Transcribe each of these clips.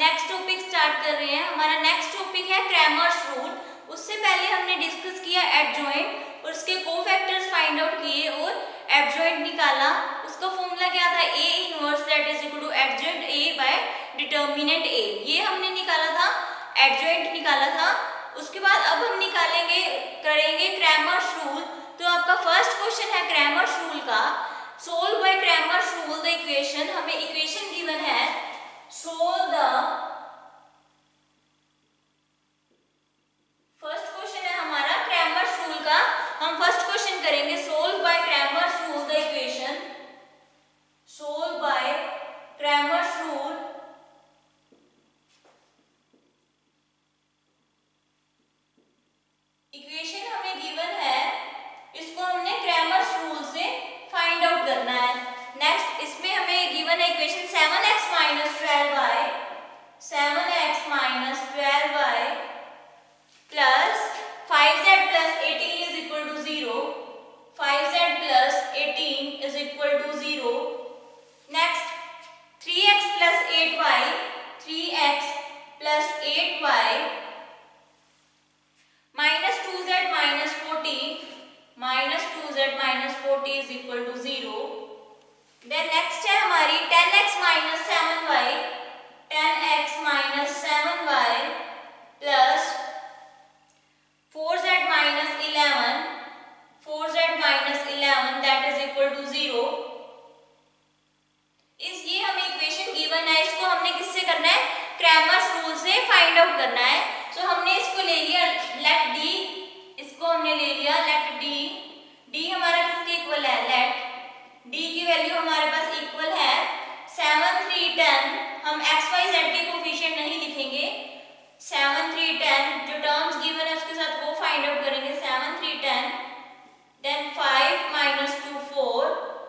Next topic start कर रहे हैं। हमारा नेक्स्ट टॉपिक है क्रैमर्स रूल। उससे पहले हमने डिस्कस किया एडजॉइंट और उसके कोफैक्टर्स फाइंड आउट किए और एडजॉइंट निकाला। उसका फॉर्मूला क्या था? A inverse that is equal to adjoint A by determinant A. ये हमने निकाला था, एडजॉइंट निकाला था। उसके बाद अब हम करेंगे क्रैमर्स रूल। तो आपका फर्स्ट क्वेश्चन है क्रैमर्स रूल का। Solve by Cramer's rule the equation. हमें इक्वेशन गिवन है, सोल्व द फर्स्ट क्वेश्चन है हमारा क्रैमर्स रूल का। हम फर्स्ट क्वेश्चन करेंगे solve by Cramer's rule the equation. Solve by Cramer's rule equation हमें गिवन है, इसको हमने क्रैमर्स रूल से फाइंड आउट करना है। नेक्स्ट इसमें हमें गिवन है equation 7x minus 12y plus 5z plus 18 is equal to 0। 5z plus 18 is equal to 0। Next 3x plus 8y, 3x plus 8y minus 2z minus 40 is equal to 0। Then next है हमारी 10x minus 7y, 10x minus 7y plus 4z minus 11, 4z minus 11 that is equal to 0। ये हमें equation given है, इसको हमने किससे करना है? क्रैमर्स रूल से फाइंड आउट करना है। तो हमने इसको ले लिया लेट डी, इसको हमने ले लिया लेट डी। डी हमारा किसके इक्वल है? लेट डी की वैल्यू हमारे पास इक्वल है 7, 3, 10। हम x y z के कोफिशिएंट नहीं लिखेंगे। 7, 3, 10 जो टर्म्स गिवन है उसके साथ वो फाइंड आउट करेंगे। 7, 3, 10 देन 5 माइनस 2 4।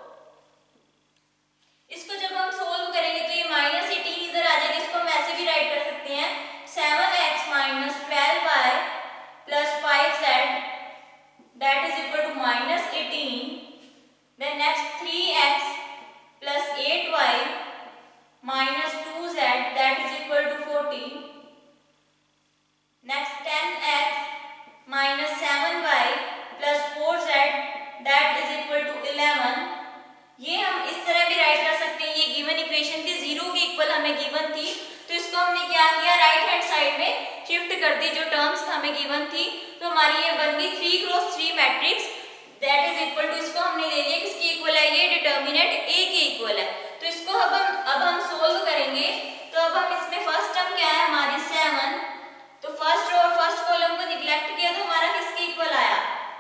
इसको जब हम सोल्व करेंगे तो ये माइनस 18 इधर आ जाएगा। इसको हम ऐसे भी राइट कर सकते हैं 7x minus 12y plus 5z that is equal to minus 18। Then next 3x plus 8y minus 2z that is equal to 40। Next 10x minus 7y plus 4z that is equal to 11। ये हम इस तरह भी right कर सकते हैं। ये given equation थी, 0 के इक्वल हमें गिवन थी, तो इसको हमने क्या किया? राइट हैंड साइड में शिफ्ट कर दी जो टर्म्स हमें गिवन थी। तो हमारी ये बन गई 3x3 matrix that is equal to, इसको हमने ले लिया किसके इक्वल है? ये डिटर्मिनेंट ए के इक्वल है। तो इसको अब हम सोल्व करेंगे। तो अब हम इसमें फर्स्ट टर्म क्या है हमारी 7, तो फर्स्ट रो और फर्स्ट कॉलम को निगलेक्ट किया तो हमारा किसके इक्वल आया?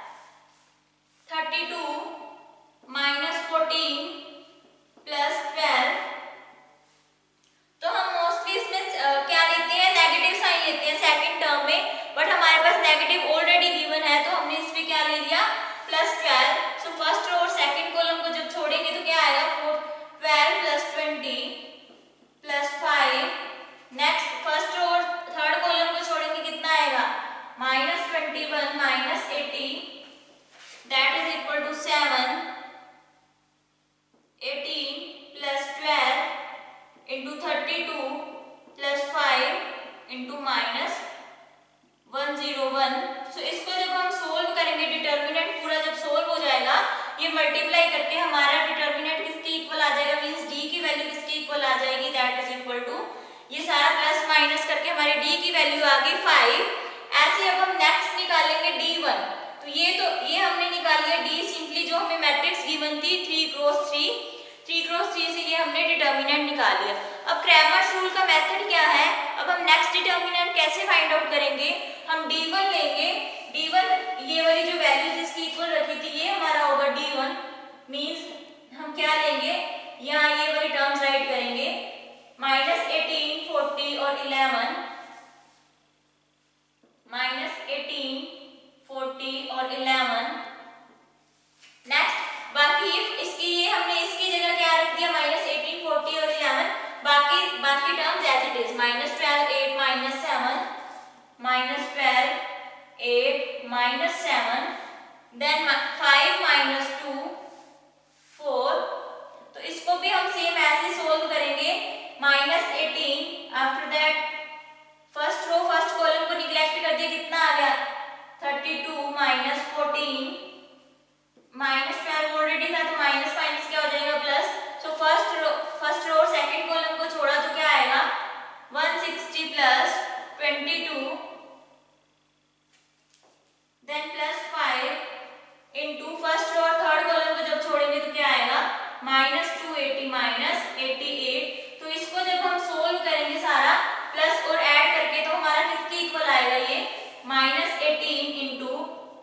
32 माइनस 14 प्लस 12। तो हम मोस्टली इसमें क्या लेते हैं? नेगेटिव साइन लेते हैं सेकंड टर्म में, बट हमारे पास नेगेटिव ऑलरेडी गिवन है तो हमने इस पे क्या ले लिया? प्लस 12। सो फर्स्ट रो और सेकंड कॉलम को जब छोड़ेंगे तो क्या आएगा? 12 plus 20 plus 5। Next first row और थर्ड कॉलम को छोड़ेंगे कितना आएगा? Minus 21 minus 80 that is equal to 7। 18 plus 12 into 32 plus 5 into minus 101। So इसको जब हम सोल्व करेंगे, डिटर्मिनेंट पूरा जब सोल्व हो जाएगा, ये मल्टीप्लाई करके हमारा डिटर्मिनेंट किसके इक्वल आ जाएगा? मींस डी की वैल्यू किसके इक्वल आ जाएगी? दैट इज इक्वल टू, ये सारा प्लस माइनस करके हमारे डी की वैल्यू आ गई 5। ऐसे अब हम नेक्स्ट निकालेंगे D1। तो ये हमने निकाल लिया डी सिंपली, जो हमें मैट्रिक्स गिवन थी 3x3 से ये हमने डिटर्मिनेंट निकाल लिया। अब क्रैमर्स रूल का मेथड क्या है? अब हम नेक्स्ट डिटर्मिनेंट कैसे फाइंड आउट करेंगे? हम D1 लेंगे। D1 ये वाली जो वैल्यूज इसकी इक्वल रखी थी ये हमारा होगा D1। मींस हम क्या लेंगे? यहाँ ये वाली टर्म्स राइट करेंगे माइनस 18, 40 और 11। माइनस 18, 40 और 11। नेक्स्ट बाकी हमने इसकी जगह क्या रख दिया? माइनस 18, 40 और 11। बाकी terms as it is minus 12, 8 minus 7 minus 12, 8 minus 7 then 5 minus 2 4। तो इसको भी हम सेम ऐसे सोल्व करेंगे। Minus 18 after that 80 minus 88। तो इसको जब हम सोल्व करेंगे सारा प्लस और ऐड करके, तो हमारा किसके इक्वल आएगा ये, minus 18 into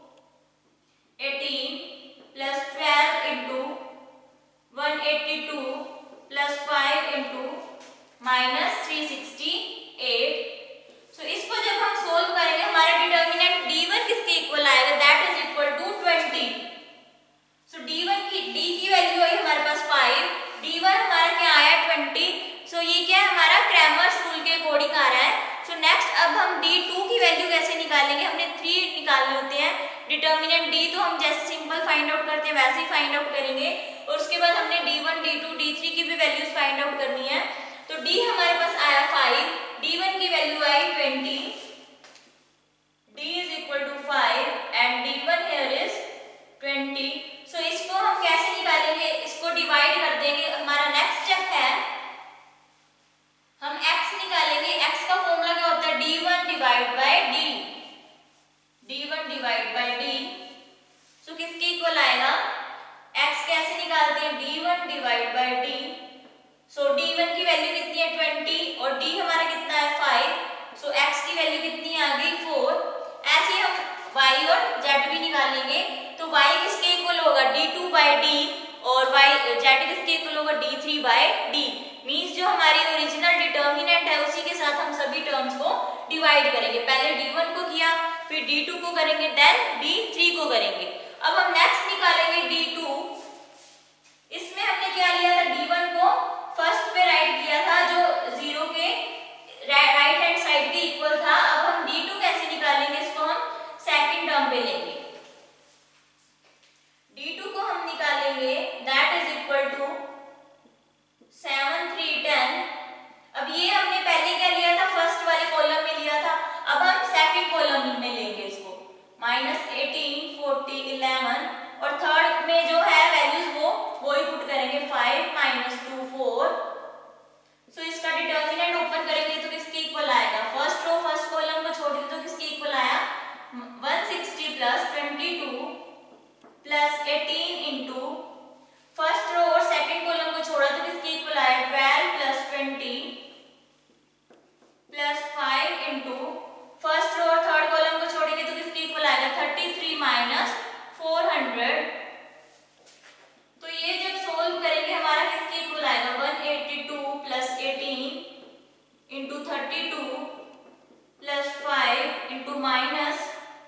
18 plus 12 into 182 plus 5 into minus 368। So इसको जब हम सोल्व करेंगे हमारा डिटर्मिनेंट d1 किसके इक्वल आएगा, that is equal to 20। So d1 की d की वैल्यू आई हमारे पास 5, d1 हमारा क्या आया 20। सो ये क्या है हमारा क्रैमर्स रूल के अकॉर्डिंग आ रहा है। सो नेक्स्ट अब हम d2 की वैल्यू कैसे निकालेंगे, हमने 3 निकालने होते हैं। डिटर्मिनेंट d तो हम जैसे सिंपल फाइंड आउट करते हैं वैसे ही फाइंड आउट करेंगे, और उसके बाद हमने d1 d2 d3 की भी वैल्यूज फाइंड आउट करनी है। तो d हमारे पास आया 5, d1 की वैल्यू आई 20, d is equal to 5 and d1 here is 20। So इसको हम कैसे निकालेंगे, इसको डिवाइड कर देंगे। हमारा नेक्स्ट स्टेप है हम x निकालेंगे। x का फॉर्मूला क्या होता है, d1 divide by d, d1 divide by d। So किसके इक्वल आएगा, x कैसे निकालते हैं, d1 divide by d। So d1 की वैल्यू कितनी है 20 और d हमारा कितना है 5। सो x की वैल्यू कितनी आ गई 4। ऐसे ही हम y और z भी निकालेंगे। तो y किसके इक्वल होगा, d2 बाय d, और z किसके इक्वल होगा, d3 बाय d। मींस जो हमारी ओरिजिनल डिटर्मिनेंट है उसी के साथ हम सभी टर्म्स को डिवाइड करेंगे। पहले d1 को किया, फिर d2 को करेंगे, देन d3 को करेंगे। अब हम नेक्स्ट निकालेंगे d2। इसमें हमने क्या लिया था, d1 को फर्स्ट पे राइट किया था जो 0 के राइट हैंड साइड के इक्वल था। अब हम d2 कैसे निकालेंगे, इसको हम सेकंड टर्म पे लेंगे। d2 को हम निकालेंगे, दैट इज इक्वल टू 7 3 10। अब ये हमने पहले क्या लिया था, फर्स्ट वाले कॉलम में लिया था, अब हम सेकंड कॉलम में लेंगे इसको, माइनस 18 40 11, और थर्ड में जो है वैल्यूज वो ही पुट करेंगे, 5 माइनस 2 4। सो इसका डिटर्मिनेंट ओपन करेंगे तो किसके इक्वल आएगा, फर्स्ट रो फर्स्ट कॉलम को छोड़ दे तो किसके इक्वल आया, 160 plus 22 plus 18 into first row और सेकंड कॉलम को छोड़ा तो किसके इक्वल आया, 12 plus 20 plus 5 into first row और थर्ड कॉलम को छोड़ेंगे तो किसके इक्वल आएगा, 33 माइनस 400। तो ये जब सोल्व करेंगे हमारा किसके इक्वल आएगा, 182 plus 18 into 32 plus 5 into minus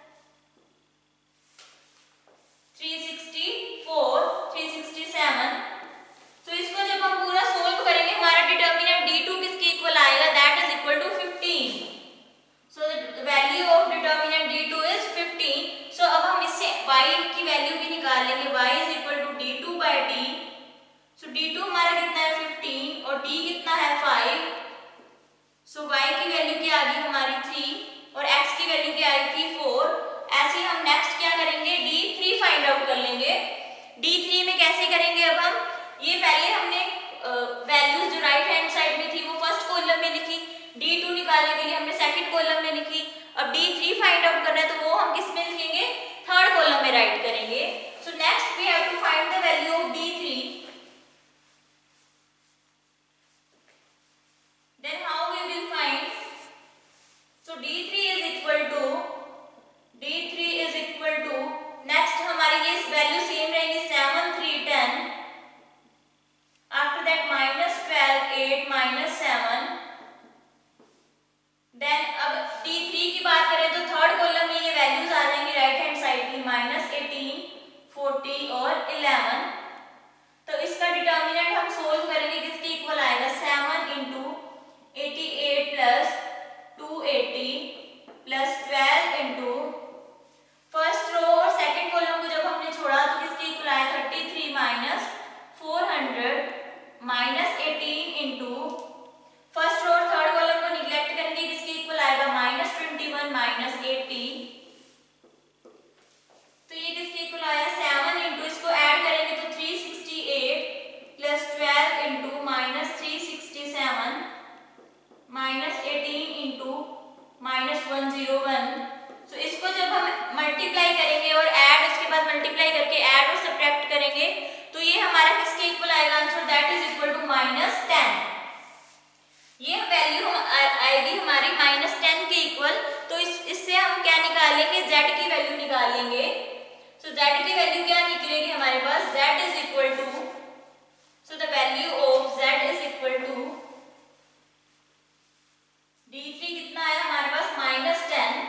367। तो इसको जब हम पूरा सोल्व करेंगे हमारा डिटर्मिनेंट d2 किसके इक्वल आएगा, that is equal to 15। So the value of determinant d2 is 15। So अब हम इससे y की वैल्यू भी निकाल लेंगे, y is equal to d2 by d। So d2 हमारा कितना है 15 और d कितना है 5। सो y की वैल्यू क्या आ गई हमारी 3 और x की वैल्यू क्या आएगी 4। ऐसे ही हम नेक्स्ट क्या करेंगे, d3 फाइंड आउट कर लेंगे। d3 में कैसे करेंगे, अब हम ये पहले हमने वैल्यूज जो राइट हैंड साइड में थी वो फर्स्ट कॉलम में लिखी, d2 निकालने के लिए हमने सेकंड कॉलम में लिखी। अब d3 फाइंड आउट करना है तो वो हम किस में लिखेंगे, थर्ड कॉलम में राइट करेंगे। So next we have to find the value of d3। Then how we will find, so d3 is equal to next हमारी ये वैल्यू सेम रहेंगी, 7 3 10, after that minus 12 8 minus 7। Then अब d3 की बात करें तो थर्ड कॉलम में ये वैल्यूज आ जाएंगी राइट हैंड साइड की, माइनस 18 40 और 11। तो इसका डिटर्मिनेंट हम सोल्व करेंगे, किसके इक्वल आएगा, 7 into 88 plus 280 plus 12 into first row और सेकंड कॉलम को जब हमने छोड़ा तो किसके इक्वल आया, 33 minus 400 minus 18 into first row और थर्ड कॉलम को निग्लेक्ट करेंगे, किसके इक्वल आएगा, माइनस 21 माइनस 80। तो ये किसके इक्वल आया, 7 इंटू इसको ऐड करेंगे तो 368 plus 12 into minus 367 minus 18 into minus 101। तो इसको जब हम मल्टीप्लाई करेंगे और ऐड, उसके बाद मल्टीप्लाई करके ऐड और सब्ट्रैक्ट करेंगे तो ये हमारा किसके इक्वल आएगा आंसर, दैट इज इक्वल -10। ये वैल्यू आएगी हमारी -10 के इक्वल। तो इससे हम क्या निकालेंगे, z की वैल्यू निकालेंगे। सो z की वैल्यू क्या निकलेगी हमारे पास, z is equal to, so the value of z is equal to d3 कितना आया हमारे पास -10,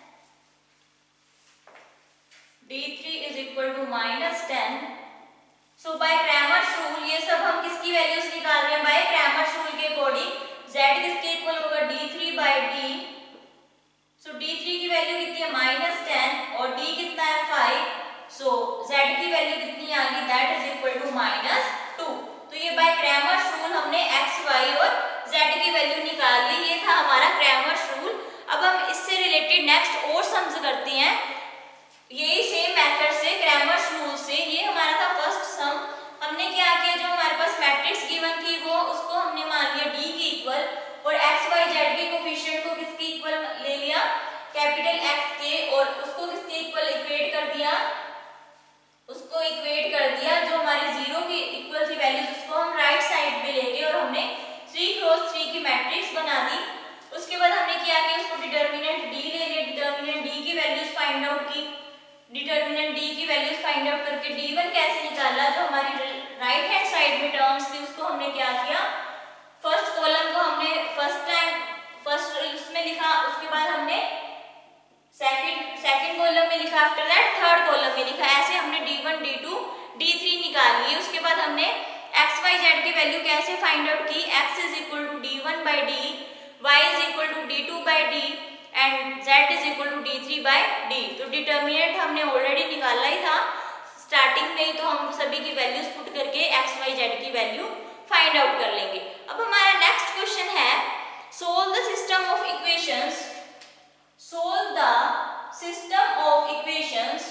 d3 is equal to -10। So by Cramer's rule ये सब हम किसकी वैल्यूज निकाल रहे हैं, बाय क्रैमर्स रूल के अकॉर्डिंग z किसके इक्वल होगा, d3 बाय d। सो d3 की वैल्यू कितनी है -10 और d कितना है 5। सो z की वैल्यू कितनी आ गई, दैट इज इक्वल टू -2। तो ये बाय क्रैमर्स रूल हमने x, y और z की वैल्यू निकाल ली। ये था हमारा क्रैमर्स रूल। अब हम इससे रिलेटेड नेक्स्ट और सम्स करते हैं, यही सेम मेथड से, क्रैमर्स रूल से। ये हमारा था फर्स्ट सम। हमने क्या किया, जो हमारे पास मैट्रिक्स गिवन थी वो उसको हमने मान लिया d की इक्वल और x, y, z के कोफिशिएंट को किसके इक्वल ले लिया, कैपिटल X के, और उसको किसके इक्वल इक्वेट कर दिया, उसको इक्वेट कर दिया जो हमारी 0 की इक्वल थी वैल्यूज, उसको हम राइट साइड पे ले गए और हमने 3x3 की मैट्रिक्स बना दी। उसके बाद हमने क्या किया, उसको डिटर्मिनेंट d ले लिया, डिटर्मिनेंट d की वैल्यूज फाइंड आउट की, डिटर्मिनेंट d की वैल्यूज फाइंड आउट करके d1 कैसे निकाला, जो हमारी राइट हैंड साइड में टर्म्स थी उसको हमने क्या किया, फर्स्ट कॉलम को हमने फर्स्ट उसमें लिखा, उसके बाद हमने सेकंड कॉलम में लिखा, आफ्टर दैट थर्ड कॉलम में लिखा। ऐसे हमने d1, d2, d3 निकाल लिए। उसके बाद हमने x, y, z की वैल्यू कैसे फाइंड आउट की, x is equal to d1 by d, y is equal to d2 by d and z is equal to d3 by d। तो determinant हमने ऑलरेडी निकाला ही था स्टार्टिंग में ही, तो हम सभी की वैल्यूज पुट करके x, y, z की वैल्यू फाइंड आउट कर लेंगे। अब हमारा नेक्स्ट क्वेश्चन है, solve the system of equations, solve the system of equations,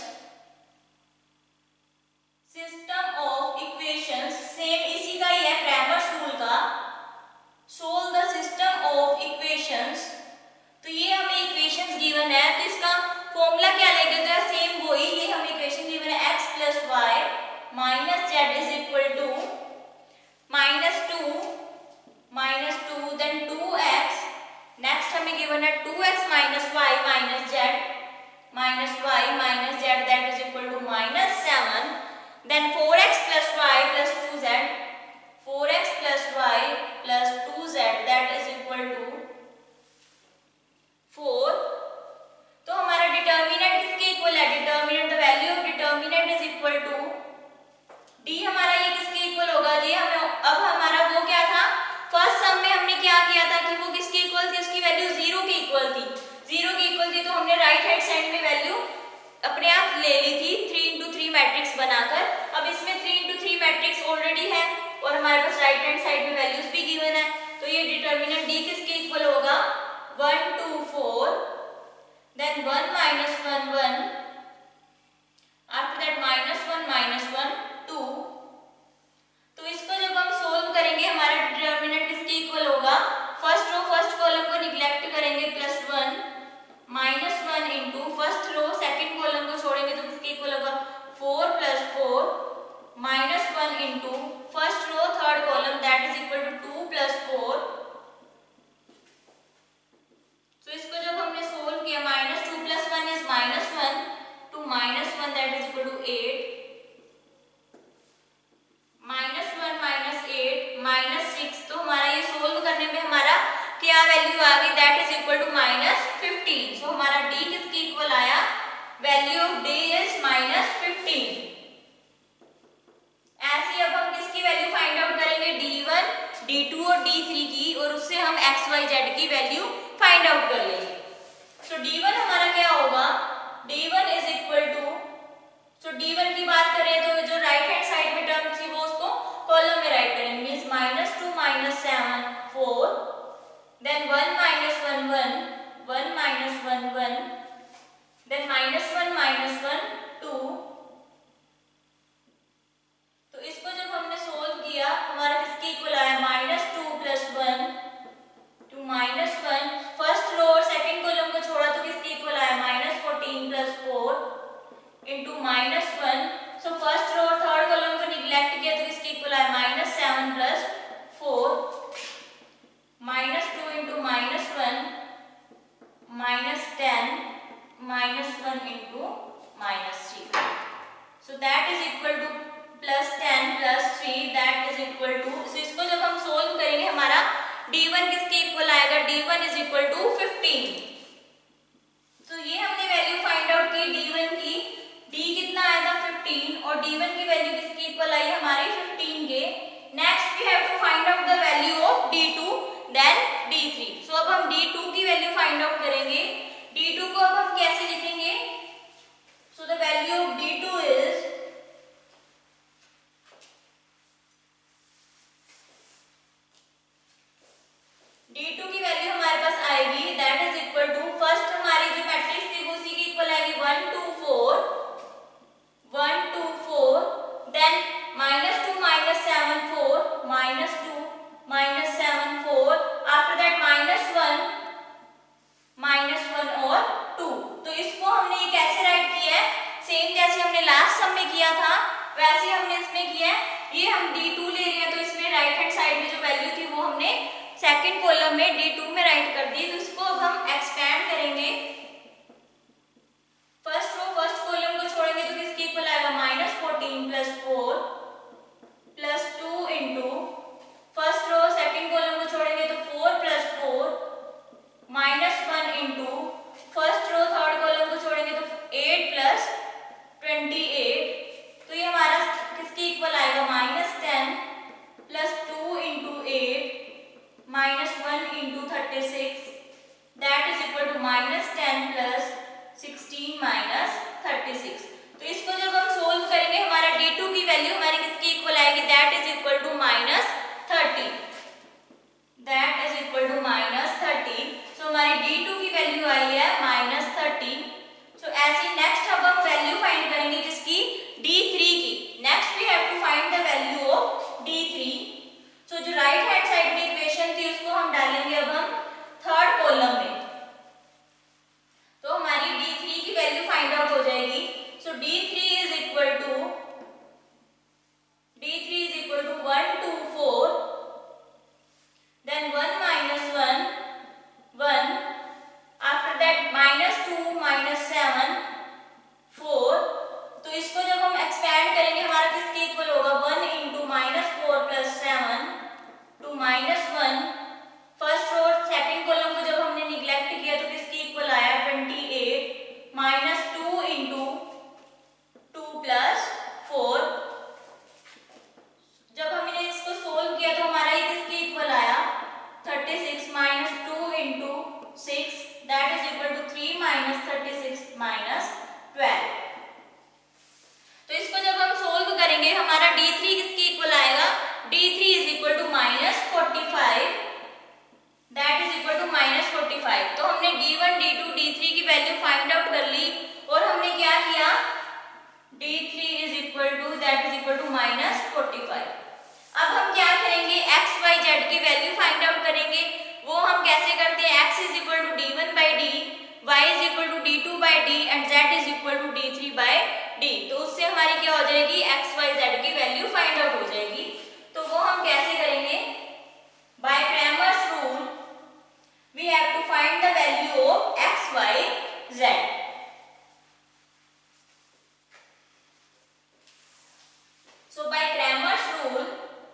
system of equations same इसी का ही है, क्रैमर्स रूल का। Solve the system of equations, तो ये हमें इक्वेशंस गिवन है, तो इसका फॉर्मूला क्या लेंगे, तो सेम वही, ये हमें इक्वेशन गिवन है x plus y minus z is equal to -2 then 2x, next हमें गिवन है 2x minus y minus z that is equal to -7, then 4x plus y plus 2z, 4x plus y plus 2z that is equal to 4। तो हमारा determinant किसके equal है, determinant, the value of determinant is equal to d, हमारा ये किसके equal होगा, ये हमें, अब हमारा वो क्या था, फर्स्ट सम में हमने क्या किया था कि वो किसके इक्वल थी, उसकी वैल्यू 0 की इक्वल थी, 0 की इक्वल थी, तो हमने राइट हैंड साइड में वैल्यू अपने आप ले ली थी 3x3 मैट्रिक्स बनाकर। अब इसमें 3x3 मैट्रिक्स ऑलरेडी है और हमारे पास राइट हैंड साइड में वैल्यूज भी गिवन है, तो ये डिटर्मिनेंट d किसके इक्वल होगा, 1 2 4 then 1 minus 1 1, after that -1 2। तो इसको जब हम सोल्व करेंगे हमारा डिटर्मिनेंट किसके इक्वल होगा, फर्स्ट रो फर्स्ट कॉलम को निग्लेक्ट करेंगे +1 -1 into first row second column को छोड़ेंगे तो किसके इक्वल होगा 4 + 4 -1 into first row third column that is equal to 2 + 4। तो इसको जब हमने सोल्व किया, -2 + 1 is -1 to -1 that is equal to 8, -1 - 8 -6। तो हमारा ये सोल्व करने में हमारा क्या वैल्यू आ गई, that is equal to -15। So हमारा d किसके इक्वल आया, वैल्यू ऑफ d इज -15। ऐसे अब हम किसकी वैल्यू फाइंड आउट करेंगे, d1, d2 और d3 की, और उससे हम x, y, z की वैल्यू फाइंड आउट कर लेंगे। सो d1 हमारा क्या होगा, d1 is equal to, so d1 की बात करें तो जो राइट हैंड साइड में टर्म थी वो उसको कॉलम में राइट करेंगे, मींस -2 - 7 4, देन 1 - 1 1 1 - 1 1, देन -1 - 1 2। तो इसको जब हमने सोल्व किया हमारा किसके इक्वल आया, -2 + 1 to -1, फर्स्ट रो और सेकंड कॉलम को छोड़ा तो किसके इक्वल आया, -14 + 4 into -1। सो फर्स्ट रो और थर्ड कॉलम को निग्लेक्ट किया तो किसके इक्वल आया, -7 + d1 किसके इक्वल आएगा, d1 इज इक्वल टू 15। तो ये हमने वैल्यू फाइंड आउट की d1 की, d कितना आया था 15 और d1 की वैल्यू किसके इक्वल आई हमारी 15 के। Next we have to find out the value of d2 then d3। So अब हम d2 की वैल्यू फाइंड आउट करेंगे। d2 को अब हम कैसे लिखेंगे, so the value of d2 is d2 की वैल्यू हमारे पास आएगी that is equal to, first हमारी जो मैट्रिक्स थी वो उसी की इक्वल आएगी 1 2 4 1 2 4, देन -2 -7 4 -2 -7 4, आफ्टर दैट -1 और 2। तो इसको हमने ये कैसे राइट किया है, सेम जैसे हमने लास्ट सम में किया था वैसे हमने इसमें किया है। ये हम d2 ले रहे हैं तो इसमें राइट हैंड साइड में जो वैल्यू थी वो हमने सेकंड कॉलम में d2 में राइट कर दी। तो इसको अब हम एक्सपेंड करेंगे, फर्स्ट रो फर्स्ट कॉलम को छोड़ेंगे तो किसके इक्वल आएगा, -14 + 4 + 2 into first row second column को छोड़ेंगे तो 4 + 4 -1 into first row third column को छोड़ेंगे तो 8 + 28। तो ये हमारा किसके इक्वल आएगा, -10 + 2 into 8 -1 into 36 that is equal to -10 + 16 - 36। तो इसको जब हम सोल्व करेंगे हमारा d2 की वैल्यू हमारी किसके इक्वल आएगी, that is equal to -30, that is equal to -30। So हमारी d2 की वैल्यू आई है -30। सो ऐसी नेक्स्ट अब हम वैल्यू फाइंड करेंगे किसकी, d3 की। Next we have to find the value of d3। So जो राइट हैंड साइड में इक्वेशन थी उसको हम डालेंगे अब हम थर्ड कॉलम में, तो हमारी d3 की वैल्यू फाइंड आउट हो जाएगी। So d3 is equal to 1 2 4, then 1 -1 1, after that -2 -7 4। तो इसको जब हम एक्सपेंड करेंगे हमारा किसके इक्वल होगा, 1 इंटू -4 + 7 टू -1। फर्स्ट और सेकंड कॉलम को जब हमने निगलेक्ट किया तो किसके इक्वल आया, 28 -2 इंटू 2 + 4। जब हमने इसको सोल्व किया तो हमारा ये किसके इक्वल आया, 36 -2 into 6 that is equal to 3 -36 -12। तो इसको जब हम सोल्व करेंगे हमारा d3 किसके इक्वल आएगा, d3 is equal to -45 that is equal to -45। तो हमने d1 d2 d3 की वैल्यू फाइंड आउट कर ली और हमने क्या किया, d3 is equal to that is equal to -45। अब हम क्या करेंगे, x y z की वैल्यू फाइंड आउट करेंगे। वो हम कैसे करते हैं, x is equal to d1/d, y is equal to d2/d and z is equal to d3/d। तो उससे हमारी क्या हो जाएगी, x y z की वैल्यू फाइंड आउट हो जाएगी। तो वो हम कैसे करेंगे, by Cramer's rule we have to find the value of x y z। So by Cramer's rule,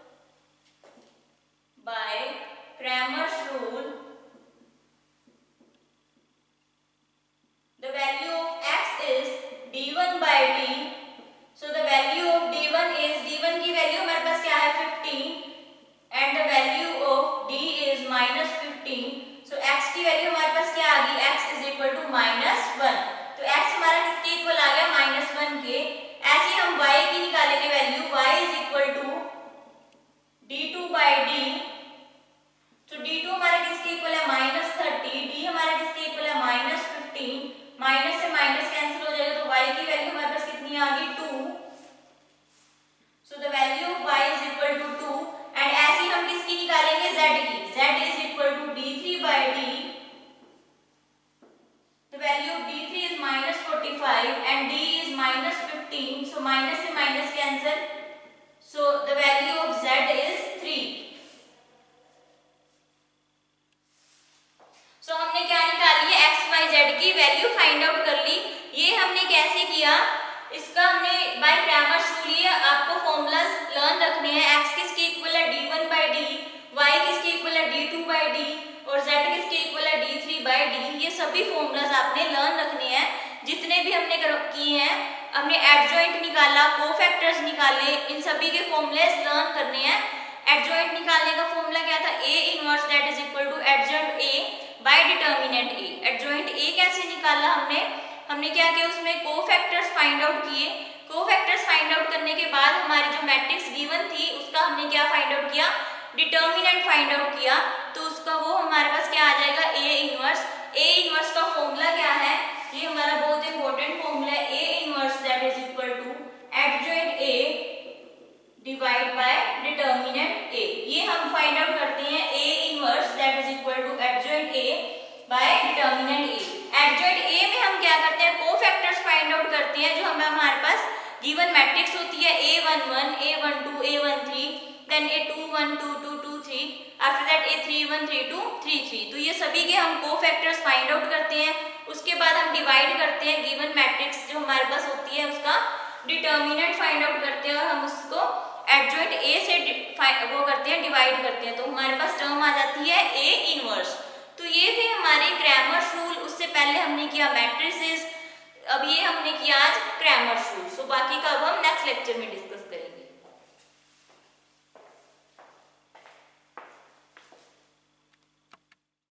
the value of x is d1/d. So the value of d1 की value हमारे पास क्या है 15 and the value of d is -15. So x की value हमारे पास क्या आ गई, x is equal to -1. तो x हमारा किसके इक्वल आ गया, -1 के। ऐसे हम y की निकालेंगे value, y is equal to d2/d। तो d2 हमारा किसके इक्वल है, -30, d हमारा किसके इक्वल है, -15। माइनस से माइनस कैंसिल हो जाएगा तो y की वैल्यू हमारे पास कितनी आ गई, 2। So the value of y is equal to 2 and ऐसे हम किसकी निकालेंगे, z की। z is equal to d3/d. The value of d3 is -45 and d is -15. So minus से minus cancel. So the value of z is 3. So हमने क्या निकाली है, x y z की वैल्यू फाइंड आउट कर ली। ये हमने कैसे किया, इसका हमने बाय क्रैमर्स रूल, ये आपको फॉर्मूलाज लर्न रखने हैं। x किसके इक्वल है, d1/d, y किसके इक्वल है, d2/d सभी फॉर्मूलाज आपने लर्न रखने हैं, जितने भी हमने किए हैं। हमने एडजॉइंट निकाला, कोफैक्टर्स निकाले, इन सभी के फॉर्मूलेस लर्न करने हैं। एडजॉइंट निकालने का फॉर्मूला क्या था? A inverse that is equal to adjoint A by determinant A. Adjoint A कैसे निकाला हमने क्या किया, उसमें कोफैक्टर्स फाइंड आउट किए। कोफैक्टर्स फाइंड आउट करने के बाद हमारी जो मैट्रिक्स गिवन थी उसका हमने क्या फाइंड आउट किया? डिटर्मिनेंट फाइंड आउट किया। तो उसका वो हमारे पास क्या आ जाएगा? A inverse. ए इनवर्स का फॉर्मूला क्या है? ये हमारा बहुत इंपॉर्टेंट फॉर्मूला है। A inverse that is equal to adjoint A divide by determinant A. ये हम फाइंड आउट करते हैं। A inverse that is equal to adjoint A by determinant A. Adjoint A में हम क्या करते हैं? कोफैक्टर्स फाइंड आउट करते हैं जो हमारे पास गिवन मैट्रिक्स होती है A11, A12, A13, then A21, 22, 23, after that A31, 32, 33। तो ये सभी के हम कोफैक्टर्स फाइंड आउट करते हैं। उसके बाद हम डिवाइड करते हैं गिवन मैट्रिक्स जो हमारे पास होती है उसका डिटर्मिनेंट फाइंड आउट करते हैं और हम उसको एडजॉइंट ए से वो करते हैं, डिवाइड करते हैं। तो हमारे पास टर्म आ जाती है ए इनवर्स। तो ये थे हमारे क्रैमर्स रूल। उससे पहले हमने किया मैट्रिसेस, अब ये हमने किया आज क्रैमर्स रूल। सो बाकी का अब हम नेक्स्ट लेक्चर में डिस्कस